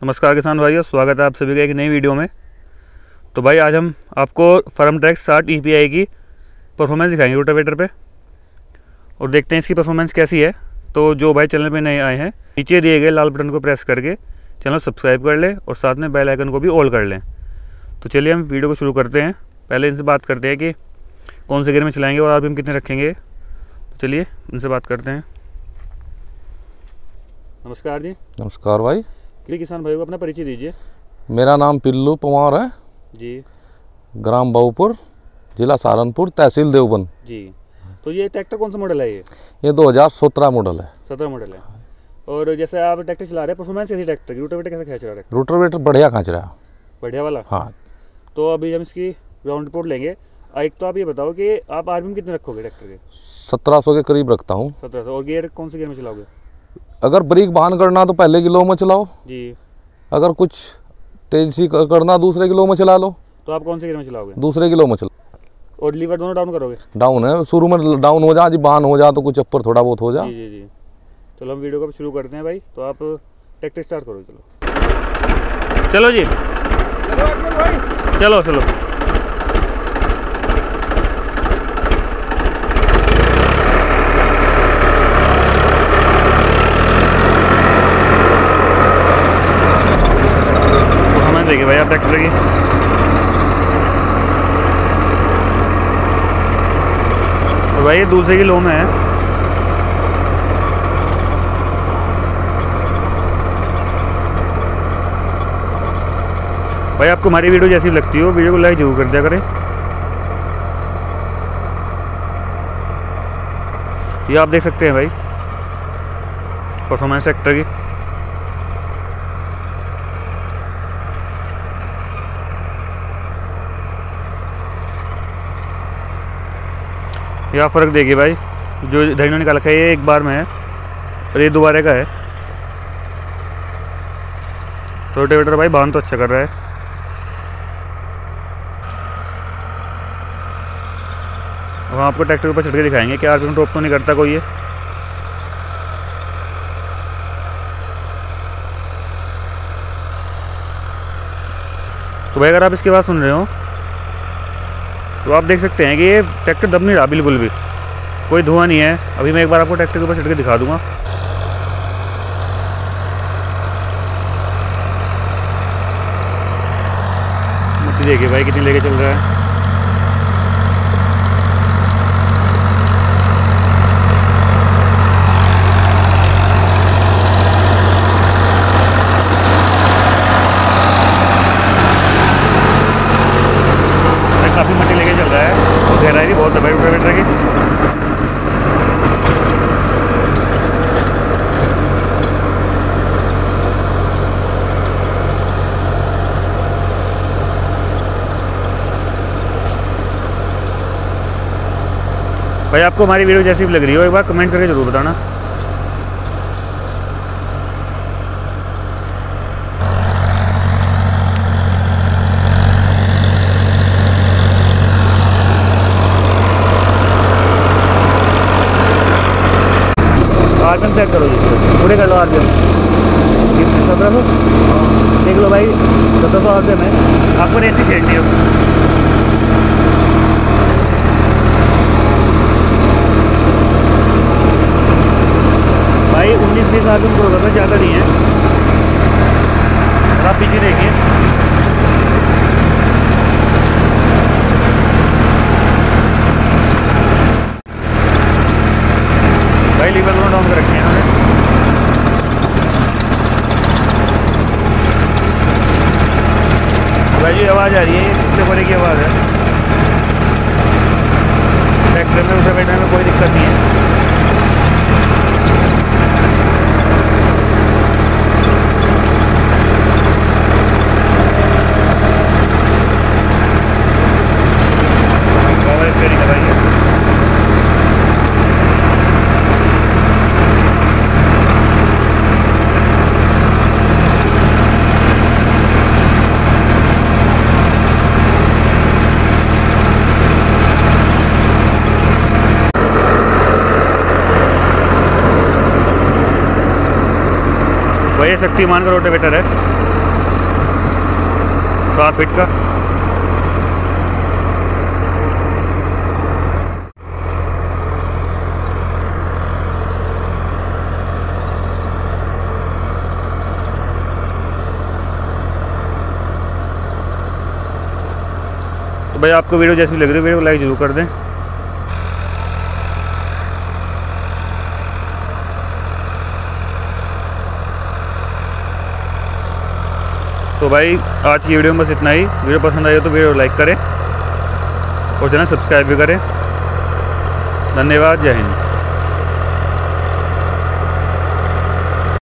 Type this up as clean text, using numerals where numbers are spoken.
नमस्कार किसान भाइयों, स्वागत है आप सभी का एक नई वीडियो में। तो भाई आज हम आपको फर्मट्रैक 60 EPI की परफॉर्मेंस दिखाएंगे रोटावेटर पे और देखते हैं इसकी परफॉर्मेंस कैसी है। तो जो भाई चैनल पे नए आए हैं, नीचे दिए गए लाल बटन को प्रेस करके चैनल सब्सक्राइब कर लें और साथ में बेल आइकन को भी ऑल कर लें। तो चलिए हम वीडियो को शुरू करते हैं। पहले इनसे बात करते हैं कि कौन से गियर में चलाएँगे और RPM कितने रखेंगे। तो चलिए इनसे बात करते हैं। नमस्कार जी। नमस्कार भाई। किसान भाई को अपना परिचय दीजिए। मेरा नाम पिल्लू पवार है जी, ग्राम बाऊपुर, जिला सहारनपुर, तहसील देवबंद जी। तो ये ट्रैक्टर कौन सा मॉडल है? ये 2017 मॉडल है। 17 मॉडल है। और जैसे आप ट्रैक्टर चला रहे हैं, परफॉर्मेंस कैसी ट्रैक्टर की? रोटावेटर कैसा खींच रहा है? रोटावेटर बढ़िया खींच रहा है। बढ़िया वाला? हाँ। तो अभी हम इसकी ग्राउंड रिपोर्ट लेंगे। एक तो आप ये बताओ कि आप RPM कितने रखोगे ट्रैक्टर के? 1700 के करीब रखता हूँ। 1700। और गियर कौन से गियर में चलाओगे? अगर ब्रेक बहान करना तो पहले किलो में चलाओ जी। अगर कुछ तेज सी करना दूसरे किलो में चला लो। तो आप कौन से गियर में चलाओगे? दूसरे किलो में चला। और लीवर दोनों डाउन करोगे? डाउन है, शुरू में डाउन हो जा, जी बहान हो जा तो कुछ अपर थोड़ा बहुत हो जा। जी जी जी। चलो हम वीडियो को शुरू करते हैं भाई। तो आप ट्रैक्टर स्टार्ट करो। चलो जी, चलो चलो। देखिए भाई आप ट्रैक्टर की तो भाई ये दूसरे की लो में है। भाई आपको हमारी वीडियो जैसी लगती हो, वीडियो को लाइक जरूर कर दिया करें। ये आप देख सकते हैं भाई परफॉर्मेंस ट्रैक्टर की। यह फ़र्क देखिए भाई, जो धैर्य निकाल रखा है ये एक बार में है और ये दोबारा का है। रोटावेटर भाई बांध तो अच्छा कर रहा है। हम आपको ट्रैक्टर के ऊपर चढ़ के दिखाएंगे कि RPM ड्रॉप तो नहीं करता कोई ये। तो भाई अगर आप इसकी बात सुन रहे हो तो आप देख सकते हैं कि ये ट्रैक्टर दब नहीं रहा, बिल्कुल भी कोई धुआं नहीं है। अभी मैं एक बार आपको ट्रैक्टर के ऊपर चढ़ के दिखा दूंगा। मत देखिए भाई कितनी लेके चल रहा है। काफ़ी मट्टी लेके चल रहा है और गहराई भी बहुत है भाई रोटावेटर की। भाई आपको हमारी वीडियो जैसी भी लग रही हो एक बार कमेंट करके ज़रूर बताना। RPM चेक करो जी, पूरे कर लो RPM। 1700 देख लो भाई, 1700 RPM है। आपको रेसी खेलनी हो भाई 19-20 RPM को होगा, ज़्यादा नहीं है। और आप पीछे देखिए भाई, लीवर दोनों डाउन कर रखे हैं हमने। भाई जी आवाज़ आ रही है, इससे बड़े की आवाज़ है। ट्रैक्टर में उसे बैठने में कोई दिक्कत नहीं है। भाई ये शक्तिमान का रोटावेटर है। 7 फीट का। तो भाई आपको वीडियो जैसी लग रही है वीडियो को लाइक ज़रूर कर दें। तो भाई आज की वीडियो में बस इतना ही। वीडियो पसंद आई हो तो वीडियो लाइक करें और चैनल सब्सक्राइब भी करें। धन्यवाद। जय हिंद।